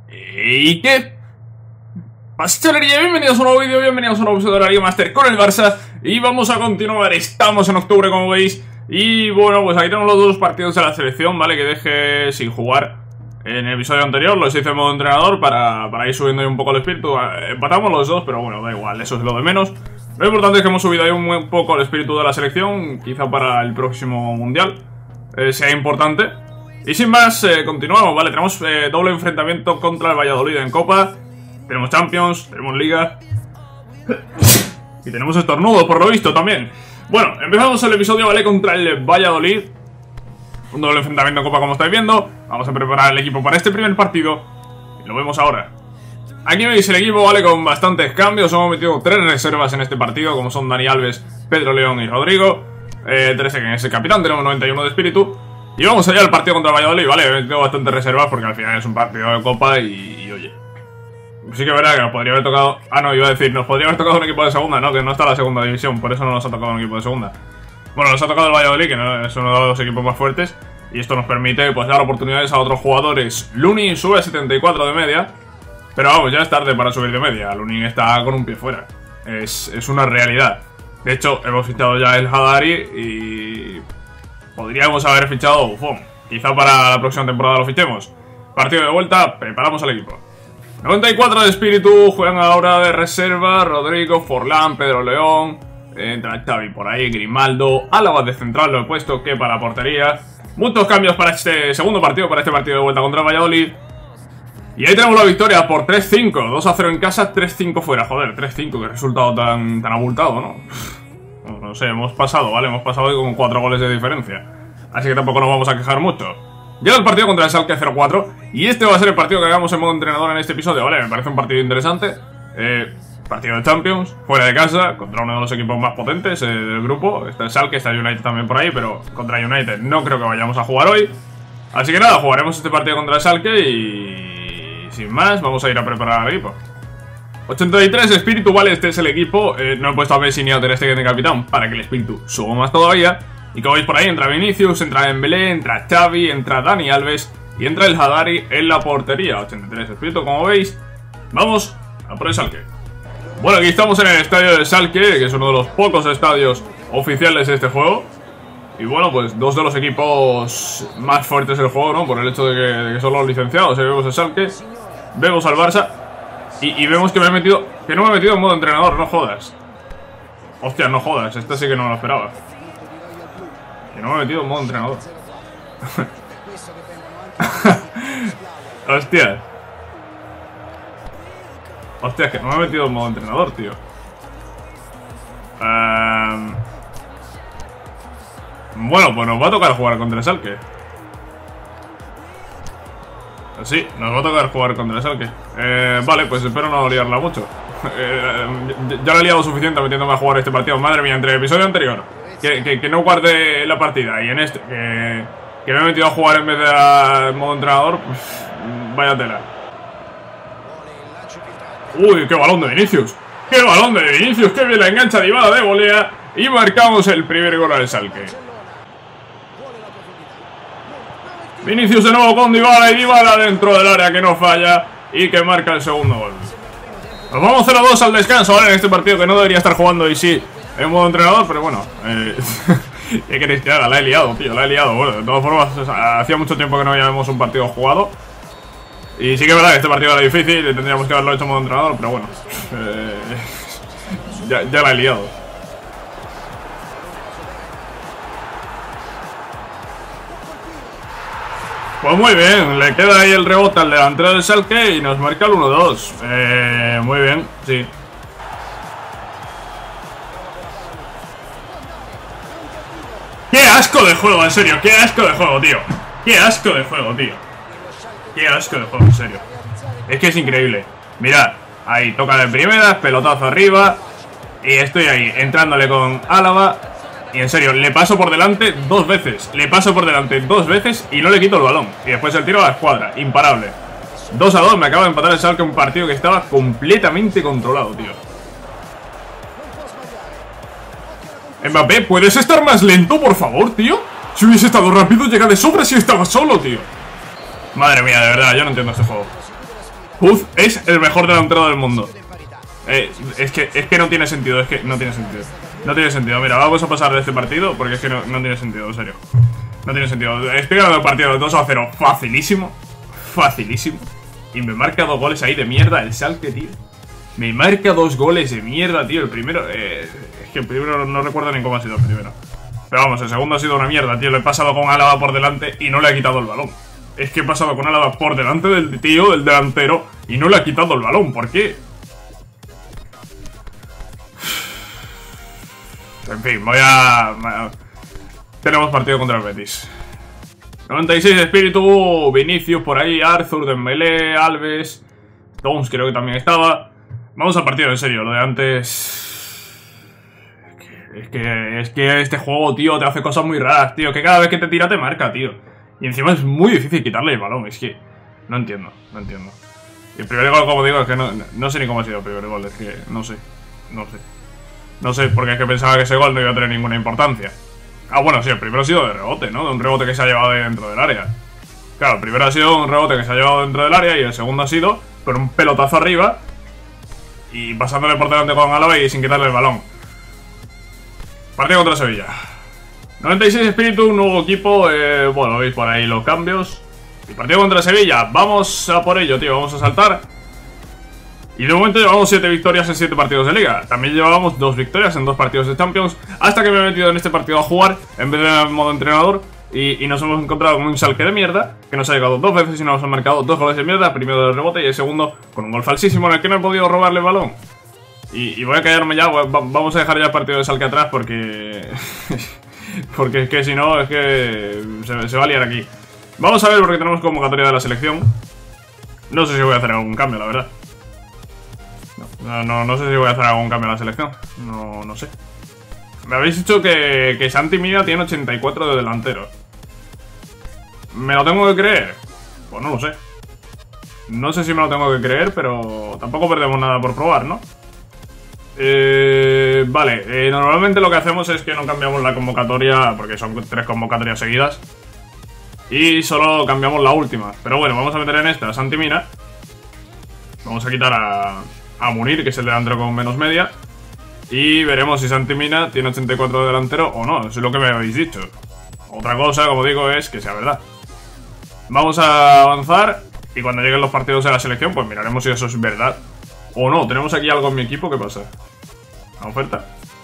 ¿Y qué pasa, chavalería? Bienvenidos a un nuevo vídeo, bienvenidos a un nuevo episodio de la Liga Master con el Barça. Y vamos a continuar, estamos en octubre como veis. Y bueno, pues aquí tenemos los dos partidos de la selección, ¿vale? Que dejé sin jugar en el episodio anterior, los hice en modo entrenador para ir subiendo ahí un poco el espíritu. Empatamos los dos, pero bueno, da igual, eso es lo de menos. Lo importante es que hemos subido ahí un poco el espíritu de la selección, quizá para el próximo mundial sea importante. Y sin más, continuamos, ¿vale? Tenemos doble enfrentamiento contra el Valladolid en Copa. Tenemos Champions, tenemos Liga y tenemos estornudos, por lo visto, también. Bueno, empezamos el episodio, ¿vale? Contra el Valladolid. Un doble enfrentamiento en Copa, como estáis viendo. Vamos a preparar el equipo para este primer partido y lo vemos ahora. Aquí veis el equipo, ¿vale? Con bastantes cambios. Hemos metido 3 reservas en este partido, como son Dani Alves, Pedro León y Rodrigo. 13 que es el capitán, tenemos 91 de espíritu. Y vamos allá al partido contra el Valladolid, ¿vale? He metido bastantes reservas porque al final es un partido de Copa y oye, sí que es verdad que nos podría haber tocado... Ah, no, iba a decir, nos podría haber tocado un equipo de segunda, ¿no? Que no está en la segunda división, por eso no nos ha tocado un equipo de segunda. Bueno, nos ha tocado el Valladolid, que no es uno de los equipos más fuertes. Y esto nos permite, pues, dar oportunidades a otros jugadores. Lunin sube a 74 de media. Pero vamos, ya es tarde para subir de media. Lunin está con un pie fuera. Es una realidad. De hecho, hemos fichado ya el Hadari y... podríamos haber fichado Buffon. Quizá para la próxima temporada lo fichemos. Partido de vuelta, preparamos al equipo. 94 de espíritu, juegan ahora de reserva Rodrigo, Forlán, Pedro León. Entra Xavi por ahí, Grimaldo, Álava de central lo he puesto, que para la portería. Muchos cambios para este segundo partido, para este partido de vuelta contra el Valladolid. Y ahí tenemos la victoria por 3-5, 2-0 en casa, 3-5 fuera. Joder, 3-5, qué resultado tan abultado, ¿no? No sé, hemos pasado, ¿vale? Hemos pasado con 4 goles de diferencia. Así que tampoco nos vamos a quejar mucho. Llega el partido contra el Schalke 04. Y este va a ser el partido que hagamos en modo entrenador en este episodio, ¿vale? Me parece un partido interesante. Partido de Champions, fuera de casa, contra uno de los equipos más potentes del grupo. Está el Schalke, está el United también por ahí, pero contra United no creo que vayamos a jugar hoy. Así que nada, jugaremos este partido contra el Schalke y... sin más, vamos a ir a preparar al equipo. 83 espíritu, vale, este es el equipo. No he puesto a Messi ni a Ter Stegen de capitán para que el espíritu suba más todavía. Y como veis por ahí, entra Vinicius, entra Dembélé, entra Xavi, entra Dani Alves y entra el Hadari en la portería. 83 espíritu, como veis. Vamos a por el Schalke. Bueno, aquí estamos en el estadio de Schalke, que es uno de los pocos estadios oficiales de este juego. Y bueno, pues dos de los equipos más fuertes del juego, ¿no? Por el hecho de que son los licenciados. Vemos el Schalke, vemos al Barça. Y vemos que no me he metido en modo entrenador, no jodas. Hostia, no jodas, esta sí que no me lo esperaba. Que no me he metido en modo entrenador. Hostia. Hostia, que no me he metido en modo entrenador, tío. Bueno, pues nos va a tocar jugar contra el Schalke. Sí, nos va a tocar jugar contra el Schalke. Vale, pues espero no liarla mucho. Ya la he liado suficiente metiéndome a jugar este partido. Madre mía, entre el episodio anterior que no guarde la partida y en este que me he metido a jugar en vez de a modo entrenador, pues, vaya tela. Uy, qué balón de Vinicius. Qué balón de Vinicius, qué bien la engancha Dybala de volea. Y marcamos el primer gol al Schalke. Vinicius de nuevo con Dybala y Dybala dentro del área que no falla y que marca el segundo gol. Nos vamos 0-2 al descanso, ¿vale? En este partido que no debería estar jugando y sí en modo entrenador, pero bueno, ¿qué queréis que haga? La he liado, tío, la he liado. Bueno, de todas formas, o sea, hacía mucho tiempo que no habíamos un partido jugado. Y sí que es verdad que este partido era difícil y tendríamos que haberlo hecho en modo entrenador, pero bueno, ya la he liado. Pues muy bien, le queda ahí el rebote al delantero del Schalke y nos marca el 1-2. Muy bien, sí. ¡Qué asco de juego, en serio! ¡Qué asco de juego, tío! ¡Qué asco de juego, tío! ¡Qué asco de juego, en serio! Es que es increíble. Mirad, ahí toca de primeras, pelotazo arriba. Y estoy ahí, entrándole con Álava. Y en serio, le paso por delante 2 veces. Le paso por delante 2 veces y no le quito el balón. Y después el tiro a la escuadra, imparable. 2-2, me acaba de empatar el Schalke, un partido que estaba completamente controlado, tío. Mbappé, ¿puedes estar más lento, por favor, tío? Si hubiese estado rápido, llega de sobra si estaba solo, tío. Madre mía, de verdad, yo no entiendo este juego. Huth es el mejor delantero del mundo. Es que no tiene sentido, no tiene sentido. No tiene sentido, mira, vamos a pasar de este partido porque es que no tiene sentido, en serio. No tiene sentido, estoy ganando el partido de 2-0, facilísimo. Facilísimo. Y me marca 2 goles ahí de mierda el Schalke, tío. Me marca 2 goles de mierda, tío. El primero, es que el primero no recuerdo ni cómo ha sido el primero. Pero vamos, el segundo ha sido una mierda, tío. Le he pasado con Álava por delante y no le he quitado el balón. Es que he pasado con Álava por delante del tío, del delantero, y no le ha quitado el balón. ¿Por qué? En fin, tenemos partido contra el Betis. 96 de espíritu, Vinicius por ahí, Arthur, Dembélé, Alves, Stones creo que también estaba. Vamos al partido, en serio, lo de antes... Es que este juego, tío, te hace cosas muy raras, tío. Que cada vez que te tira te marca, tío. Y encima es muy difícil quitarle el balón, es que... No entiendo. Y el primer gol, como digo, es que no sé ni cómo ha sido el primer gol, es que no sé. No sé, porque es que pensaba que ese gol no iba a tener ninguna importancia. Ah, bueno, sí, el primero ha sido de rebote, ¿no? De un rebote que se ha llevado dentro del área. Claro, el primero ha sido un rebote que se ha llevado dentro del área y el segundo ha sido con un pelotazo arriba y pasándole por delante con Álava y sin quitarle el balón. Partido contra Sevilla. 96 espíritu, un nuevo equipo, bueno, veis por ahí los cambios. Y partido contra Sevilla, vamos a por ello, tío, vamos a saltar. Y de momento llevamos 7 victorias en 7 partidos de Liga. También llevábamos 2 victorias en 2 partidos de Champions. Hasta que me he metido en este partido a jugar en vez de en modo entrenador. Y nos hemos encontrado con un Schalke de mierda que nos ha llegado 2 veces y nos ha marcado 2 goles de mierda. Primero del rebote y el segundo con un gol falsísimo en el que no he podido robarle el balón. Y voy a callarme ya, vamos a dejar ya el partido de Schalke atrás porque... porque es que si no, es que se va a liar aquí. Vamos a ver porque tenemos convocatoria de la selección. No sé si voy a hacer algún cambio, la verdad. No sé si voy a hacer algún cambio a la selección. No sé. Me habéis dicho que Santi Mina tiene 84 de delantero. ¿Me lo tengo que creer? Pues no lo sé. No sé si me lo tengo que creer, pero tampoco perdemos nada por probar, ¿no? Vale, normalmente lo que hacemos es que no cambiamos la convocatoria, porque son 3 convocatorias seguidas, y solo cambiamos la última. Pero bueno, vamos a meter en esta a Santi Mina. Vamos a quitar a Munir, que es el delantero con menos media. Y veremos si Santi Mina tiene 84 de delantero o no, eso es lo que me habéis dicho. Otra cosa, como digo, es que sea verdad. Vamos a avanzar y cuando lleguen los partidos de la selección, pues miraremos si eso es verdad o no. Tenemos aquí algo en mi equipo, ¿qué pasa? ¿Una oferta?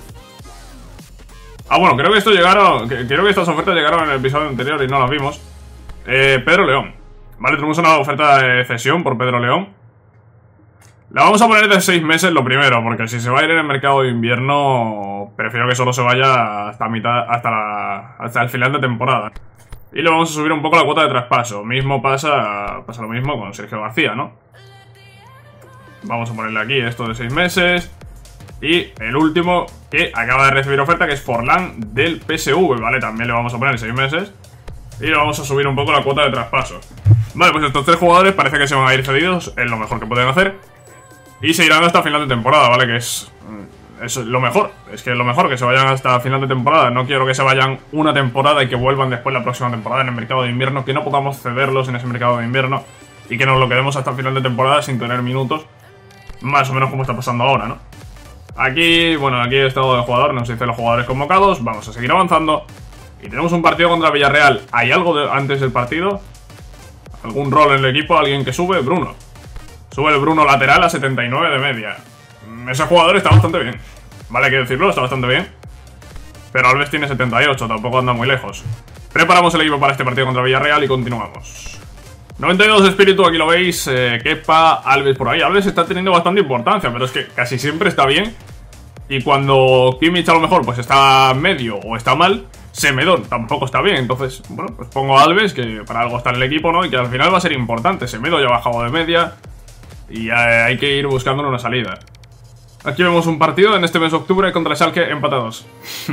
Ah, bueno, creo que esto llegaron. Creo que estas ofertas llegaron en el episodio anterior y no las vimos. Pedro León. Vale, tenemos una oferta de cesión por Pedro León. La vamos a poner de 6 meses lo primero, porque si se va a ir en el mercado de invierno, prefiero que solo se vaya hasta mitad, hasta el final de temporada. Y le vamos a subir un poco la cuota de traspaso. Mismo pasa lo mismo con Sergio García, ¿no? Vamos a ponerle aquí esto de 6 meses. Y el último que acaba de recibir oferta, que es Forlán del PSV, ¿vale? También le vamos a poner 6 meses. Y le vamos a subir un poco la cuota de traspaso. Vale, pues estos 3 jugadores parece que se van a ir cedidos, es lo mejor que pueden hacer. Y se irán hasta final de temporada, ¿vale? Que es lo mejor. Es que es lo mejor, que se vayan hasta final de temporada. No quiero que se vayan una temporada y que vuelvan después la próxima temporada en el mercado de invierno. Que no podamos cederlos en ese mercado de invierno. Y que nos lo quedemos hasta final de temporada sin tener minutos. Más o menos como está pasando ahora, ¿no? Aquí, bueno, aquí he estado de jugador. Nos dice los jugadores convocados. Vamos a seguir avanzando. Y tenemos un partido contra Villarreal. ¿Hay algo antes del partido? ¿Algún rol en el equipo? ¿Alguien que sube? Bruno. Sube el Bruno lateral a 79 de media. Ese jugador está bastante bien. Vale, hay que decirlo, está bastante bien. Pero Alves tiene 78, tampoco anda muy lejos. Preparamos el equipo para este partido contra Villarreal y continuamos. 92 de espíritu, aquí lo veis. Kepa, Alves por ahí. Alves está teniendo bastante importancia, pero es que casi siempre está bien. Y cuando Kimmich a lo mejor pues está medio o está mal, Semedo tampoco está bien. Entonces, bueno, pues pongo a Alves, que para algo está en el equipo, ¿no? Y que al final va a ser importante. Semedo ya ha bajado de media. Y hay que ir buscándole una salida. Aquí vemos un partido en este mes de octubre contra Schalke empatados.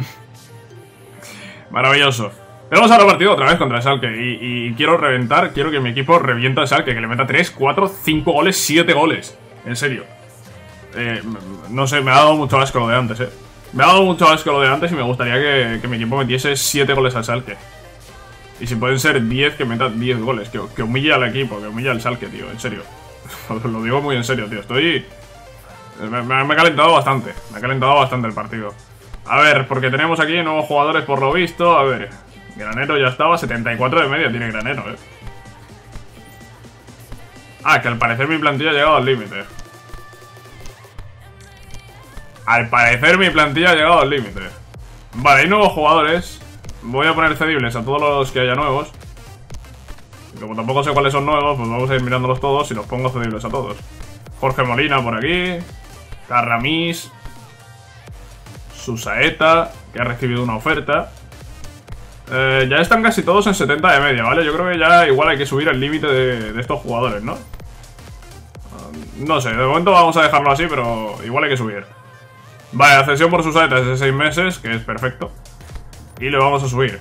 Maravilloso. Tenemos ahora partido otra vez contra Schalke y quiero reventar, quiero que mi equipo revienta a Schalke, que le meta 3, 4, 5 goles, 7 goles. En serio. No sé, me ha dado mucho asco lo de antes, Me ha dado mucho asco lo de antes y me gustaría que mi equipo metiese 7 goles al Schalke. Y si pueden ser 10, que meta 10 goles. Que humille al equipo, que humille al Schalke, tío, en serio. Lo digo muy en serio, tío. Estoy... Me ha calentado bastante. Me ha calentado bastante el partido. A ver, porque tenemos aquí nuevos jugadores por lo visto. A ver, Granero ya estaba. 74 de media tiene Granero, Ah, que al parecer mi plantilla ha llegado al límite. Al parecer mi plantilla ha llegado al límite. Vale, hay nuevos jugadores. Voy a poner cedibles a todos los que haya nuevos. Y como tampoco sé cuáles son nuevos, pues vamos a ir mirándolos todos y los pongo cedibles a todos. Jorge Molina por aquí. Carramis. Susaeta, que ha recibido una oferta. Ya están casi todos en 70 de media, ¿vale? Yo creo que ya igual hay que subir el límite de estos jugadores, ¿no? No sé, de momento vamos a dejarlo así, pero igual hay que subir. Vale, la cesión por Susaeta es de 6 meses, que es perfecto. Y le vamos a subir.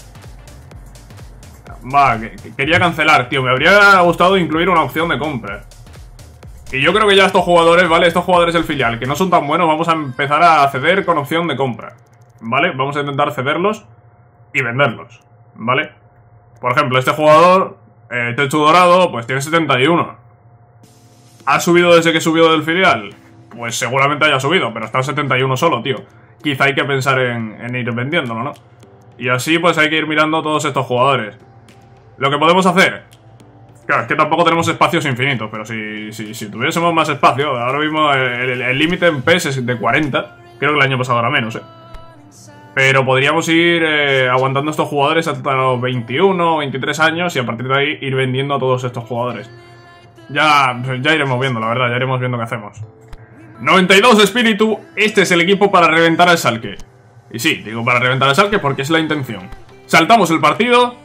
Va, quería cancelar, tío. Me habría gustado incluir una opción de compra. Y yo creo que ya estos jugadores, ¿vale? Estos jugadores del filial, que no son tan buenos, vamos a empezar a ceder con opción de compra, ¿vale? Vamos a intentar cederlos y venderlos, ¿vale? Por ejemplo, este jugador, Techo Dorado, pues tiene 71. ¿Ha subido desde que subió del filial? Pues seguramente haya subido, pero está en 71 solo, tío. Quizá hay que pensar en ir vendiéndolo, ¿no? Y así pues hay que ir mirando todos estos jugadores. Lo que podemos hacer... Claro, es que tampoco tenemos espacios infinitos, pero si tuviésemos más espacio, ahora mismo el límite en PES es de 40. Creo que el año pasado era menos, Pero podríamos ir aguantando estos jugadores hasta los 21, 23 años y a partir de ahí ir vendiendo a todos estos jugadores. Ya iremos viendo, la verdad, ya iremos viendo qué hacemos. 92 de espíritu, este es el equipo para reventar al Schalke. Y sí, digo para reventar al Schalke porque es la intención. Saltamos el partido.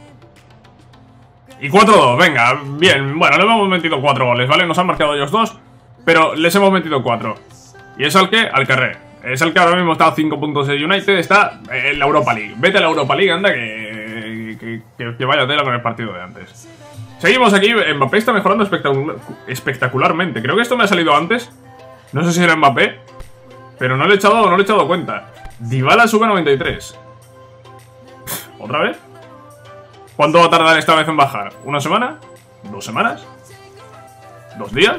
Y 4-2, venga, bien, bueno, le hemos metido 4 goles, ¿vale? Nos han marcado ellos 2, pero les hemos metido 4. Y es al que, al Carré. Es el que ahora mismo está a 5 puntos de United, está en la Europa League. Vete a la Europa League, anda, que vaya tela con el partido de antes. Seguimos aquí, Mbappé está mejorando espectacularmente. Creo que esto me ha salido antes. No sé si era Mbappé, pero no le he echado cuenta. Dybala sube a 93. ¿Otra vez? ¿Cuánto va a tardar esta vez en bajar? ¿Una semana? ¿2 semanas? ¿2 días?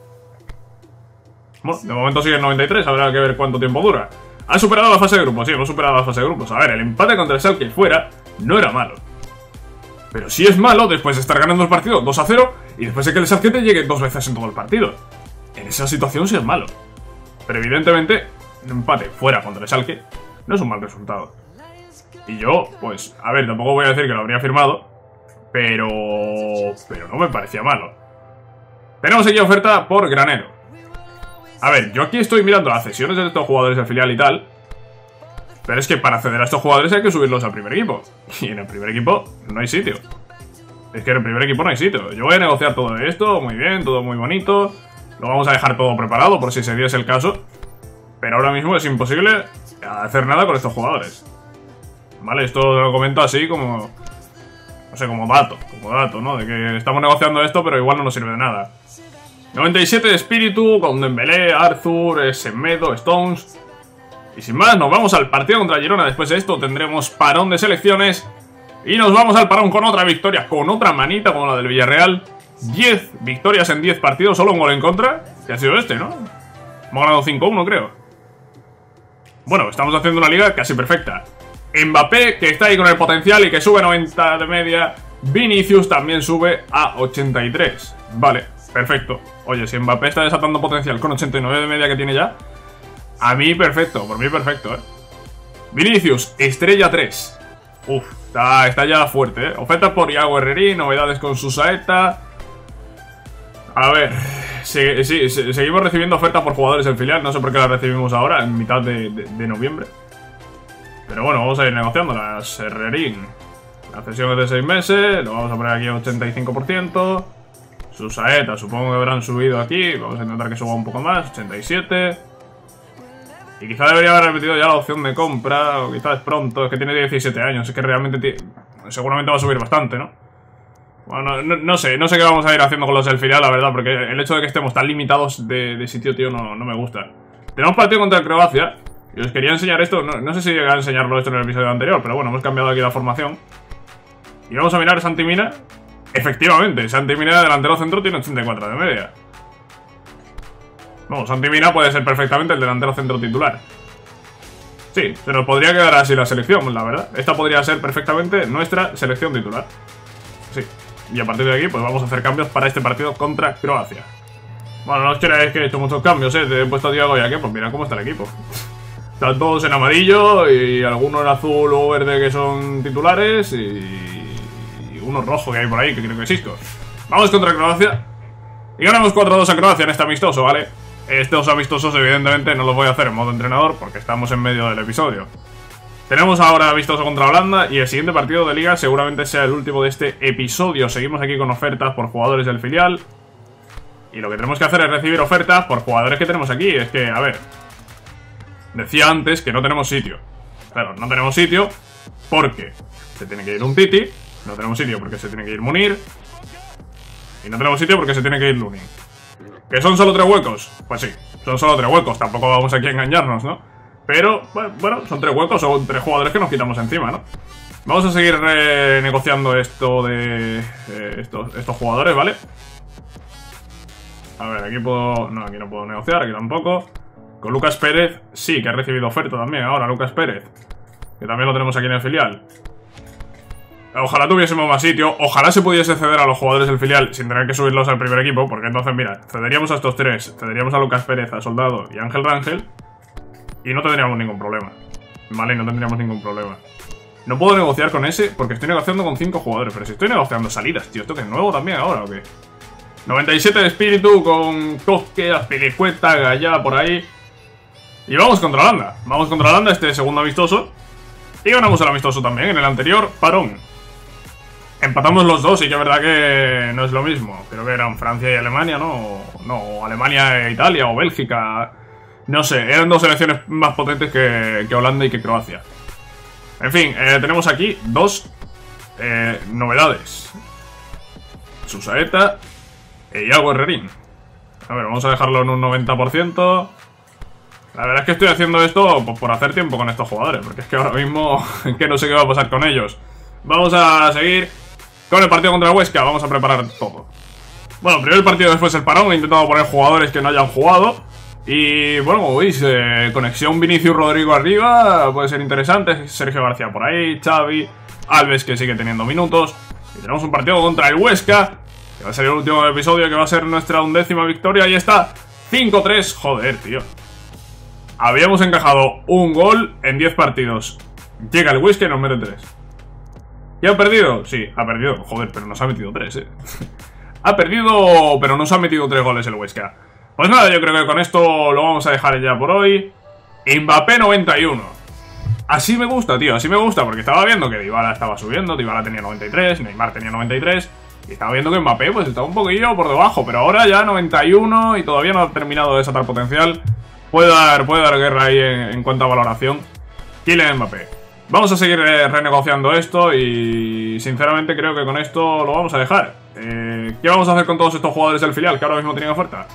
Bueno, de momento sigue en 93, habrá que ver cuánto tiempo dura. ¿Ha superado la fase de grupos? Sí, hemos superado la fase de grupos. A ver, el empate contra el Schalke fuera no era malo. Pero sí es malo después de estar ganando el partido 2-0 y después de que el Schalke te llegue 2 veces en todo el partido. En esa situación sí es malo. Pero evidentemente, un empate fuera contra el Schalke no es un mal resultado. Y yo, pues, a ver, tampoco voy a decir que lo habría firmado, pero no me parecía malo. Tenemos aquí oferta por Granero. A ver, yo aquí estoy mirando las cesiones de estos jugadores del filial y tal, pero es que para acceder a estos jugadores hay que subirlos al primer equipo. Y en el primer equipo no hay sitio. Es que en el primer equipo no hay sitio. Yo voy a negociar todo esto, muy bien, todo muy bonito. Lo vamos a dejar todo preparado por si se diese el caso. Pero ahora mismo es imposible hacer nada con estos jugadores. Vale, esto lo comento así como... No sé, como dato, ¿no? De que estamos negociando esto, pero igual no nos sirve de nada. 97 de espíritu, con Dembélé, Arthur, Semedo, Stones. Y sin más, nos vamos al partido contra Girona. Después de esto tendremos parón de selecciones. Y nos vamos al parón con otra victoria, con otra manita como la del Villarreal. 10 victorias en 10 partidos, solo un gol en contra. Que ha sido este, ¿no? Hemos ganado 5-1, creo. Bueno, estamos haciendo una liga casi perfecta. Mbappé, que está ahí con el potencial y que sube a 90 de media. Vinicius también sube a 83. Vale, perfecto. Oye, si Mbappé está desatando potencial con 89 de media que tiene ya, a mí perfecto, por mí perfecto, Vinicius, estrella 3. Uf, está ya fuerte, Ofertas por Iago Herrerín, novedades con Susaeta. A ver, seguimos recibiendo ofertas por jugadores del filial. No sé por qué las recibimos ahora, en mitad de noviembre. Pero bueno, vamos a ir negociando las Herrerín. La cesión es de 6 meses, lo vamos a poner aquí a 85%. Susaeta, supongo que habrán subido aquí. Vamos a intentar que suba un poco más, 87. Y quizá debería haber repetido ya la opción de compra, o quizás es pronto, es que tiene 17 años, es que realmente seguramente va a subir bastante, ¿no? Bueno, no sé qué vamos a ir haciendo con los del filial, la verdad, porque el hecho de que estemos tan limitados de sitio, tío, no me gusta. Tenemos partido contra el Croacia, y os quería enseñar esto, no sé si llegué a enseñarlo esto en el episodio anterior, pero bueno, hemos cambiado aquí la formación. Y vamos a mirar Santi Mina. Efectivamente, Santi Mina, delantero centro, tiene 84 de media. Vamos, Santi Mina puede ser perfectamente el delantero centro titular. Sí, se nos podría quedar así la selección, la verdad. Esta podría ser perfectamente nuestra selección titular. Sí. Y a partir de aquí, pues vamos a hacer cambios para este partido contra Croacia. Bueno, no os creáis que he hecho muchos cambios, ¿eh? Te he puesto a Thiago y a qué, pues mira cómo está el equipo. Están todos en amarillo y algunos en azul o verde que son titulares y uno rojo que hay por ahí, que creo que es Isco. Vamos contra Croacia y ganamos 4-2 a Croacia en este amistoso, ¿vale? Estos amistosos evidentemente no los voy a hacer en modo entrenador porque estamos en medio del episodio. Tenemos ahora amistoso contra Holanda y el siguiente partido de liga seguramente sea el último de este episodio. Seguimos aquí con ofertas por jugadores del filial. Y lo que tenemos que hacer es recibir ofertas por jugadores que tenemos aquí. Es que, a ver, decía antes que no tenemos sitio. Claro, no tenemos sitio porque se tiene que ir un Titi. No tenemos sitio porque se tiene que ir Munir. Y no tenemos sitio porque se tiene que ir Lunin. ¿Que son solo 3 huecos? Pues sí, son solo 3 huecos. Tampoco vamos aquí a engañarnos, ¿no? Pero, bueno, son 3 huecos, son 3 jugadores que nos quitamos encima, ¿no? Vamos a seguir negociando esto de estos jugadores, ¿vale? A ver, aquí puedo... No, aquí no puedo negociar, aquí tampoco. Con Lucas Pérez, sí, que ha recibido oferta también ahora, Lucas Pérez. Que también lo tenemos aquí en el filial. Ojalá tuviésemos más sitio. Ojalá se pudiese ceder a los jugadores del filial sin tener que subirlos al primer equipo. Porque entonces, mira, cederíamos a estos 3. Cederíamos a Lucas Pérez, a Soldado y a Ángel Rangel. Y no tendríamos ningún problema. Vale, no tendríamos ningún problema. No puedo negociar con ese porque estoy negociando con 5 jugadores. Pero si estoy negociando salidas, tío. ¿Esto que es nuevo también ahora o qué? 97 de espíritu con Koske, Azpilicueta, Gallá por ahí. Y vamos contra Holanda. Vamos contra Holanda este segundo amistoso. Y ganamos el amistoso también en el anterior parón. Empatamos los dos y que es verdad que no es lo mismo. Creo que eran Francia y Alemania, ¿no? No, Alemania e Italia o Bélgica. No sé, eran 2 selecciones más potentes que Holanda y que Croacia. En fin, tenemos aquí 2 novedades. Susaeta e Iago Herrerín. A ver, vamos a dejarlo en un 90%. La verdad es que estoy haciendo esto pues, por hacer tiempo con estos jugadores. Porque es que ahora mismo que no sé qué va a pasar con ellos. Vamos a seguir con el partido contra el Huesca. Vamos a preparar todo. Bueno, primero el partido, después el parón. He intentado poner jugadores que no hayan jugado. Y bueno, como veis, conexión Vinicius Rodrigo arriba. Puede ser interesante. Sergio García por ahí, Xavi, Alves que sigue teniendo minutos. Y tenemos un partido contra el Huesca, que va a ser el último episodio, que va a ser nuestra 11ª victoria. Y está 5-3, joder, tío. Habíamos encajado un gol en 10 partidos. Llega el Huesca y nos mete 3. ¿Y ha perdido? Sí, ha perdido. Joder, pero nos ha metido 3, Ha perdido, pero nos ha metido 3 goles el Huesca. Pues nada, yo creo que con esto lo vamos a dejar ya por hoy. Mbappé 91. Así me gusta, tío, así me gusta. Porque estaba viendo que Dybala estaba subiendo. Dybala tenía 93, Neymar tenía 93. Y estaba viendo que Mbappé pues estaba un poquillo por debajo. Pero ahora ya 91 y todavía no ha terminado de desatar potencial. Puede dar guerra ahí en cuanto a valoración. Kylian Mbappé. Vamos a seguir renegociando esto y sinceramente creo que con esto lo vamos a dejar. ¿Qué vamos a hacer con todos estos jugadores del filial que ahora mismo tienen oferta?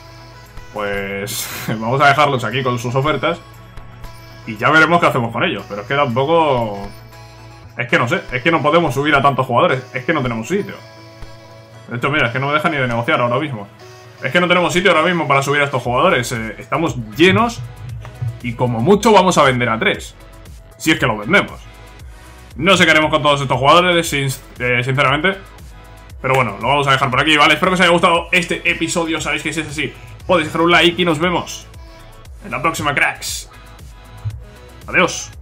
Pues vamos a dejarlos aquí con sus ofertas y ya veremos qué hacemos con ellos. Pero es que tampoco... Es que no sé, es que no podemos subir a tantos jugadores. Es que no tenemos sitio. De hecho, mira, es que no me deja ni de negociar ahora mismo. Es que no tenemos sitio ahora mismo para subir a estos jugadores. Estamos llenos y como mucho vamos a vender a 3. Si es que lo vendemos. No sé qué haremos con todos estos jugadores, sinceramente. Pero bueno, lo vamos a dejar por aquí, ¿vale? Espero que os haya gustado este episodio. Sabéis que si es así, podéis dejar un like y nos vemos en la próxima, cracks. Adiós.